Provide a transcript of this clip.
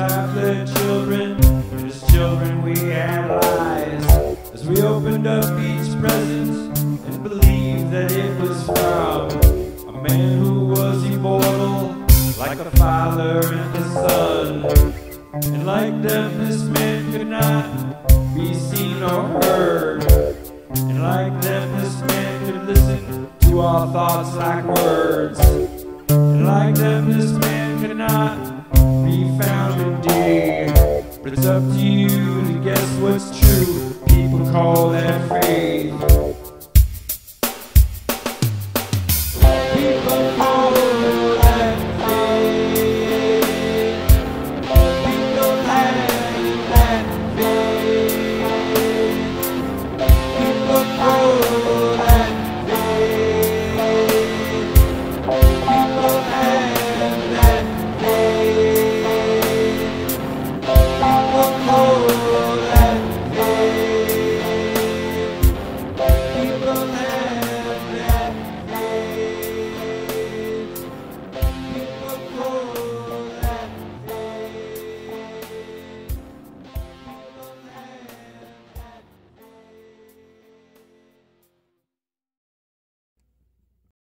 half-led children, and as children we had lies. As we opened up each present and believed that it was from a man who was immortal, like the Father and the Son. And like them this man could not be seen or heard. And like them this man could listen to our thoughts like words. And like them this man could not be found indeed. But it's up to you to guess what's true. People call that faith.